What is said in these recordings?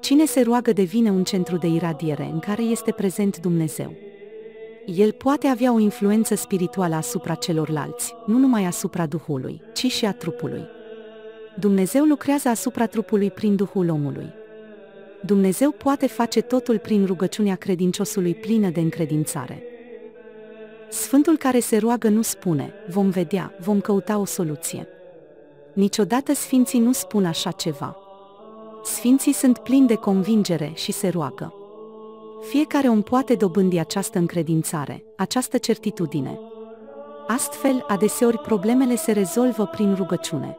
Cine se roagă devine un centru de iradiere în care este prezent Dumnezeu. El poate avea o influență spirituală asupra celorlalți, nu numai asupra Duhului, ci și a trupului. Dumnezeu lucrează asupra trupului prin Duhul omului. Dumnezeu poate face totul prin rugăciunea credinciosului plină de încredințare. Sfântul care se roagă nu spune, vom vedea, vom căuta o soluție. Niciodată sfinții nu spun așa ceva. Sfinții sunt plini de convingere și se roagă. Fiecare om poate dobândi această încredințare, această certitudine. Astfel, adeseori problemele se rezolvă prin rugăciune.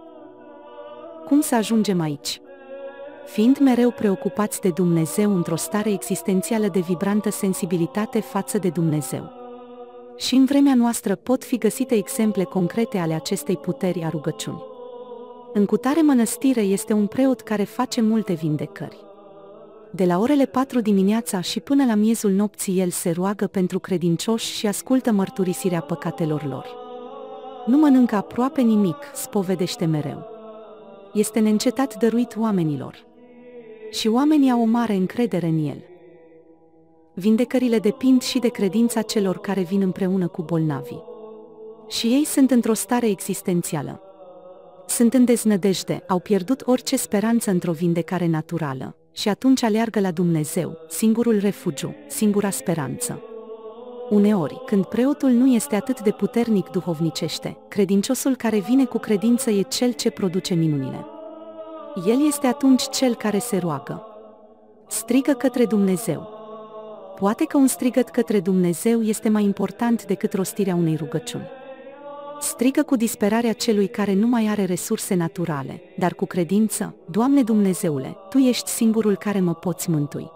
Cum să ajungem aici? Fiind mereu preocupați de Dumnezeu într-o stare existențială de vibrantă sensibilitate față de Dumnezeu. Și în vremea noastră pot fi găsite exemple concrete ale acestei puteri a rugăciunii. În cutare mănăstire este un preot care face multe vindecări. De la orele 4 dimineața și până la miezul nopții el se roagă pentru credincioși și ascultă mărturisirea păcatelor lor. Nu mănâncă aproape nimic, spovedește mereu. Este neîncetat dăruit oamenilor. Și oamenii au o mare încredere în el. Vindecările depind și de credința celor care vin împreună cu bolnavii. Și ei sunt într-o stare existențială. Sunt în deznădejde, au pierdut orice speranță într-o vindecare naturală, și atunci aleargă la Dumnezeu, singurul refugiu, singura speranță. Uneori, când preotul nu este atât de puternic duhovnicește, credinciosul care vine cu credință e cel ce produce minunile. El este atunci cel care se roagă. Strigă către Dumnezeu. Poate că un strigăt către Dumnezeu este mai important decât rostirea unei rugăciuni. Strigă cu disperarea celui care nu mai are resurse naturale, dar cu credință, Doamne Dumnezeule, Tu ești singurul care mă poți mântui.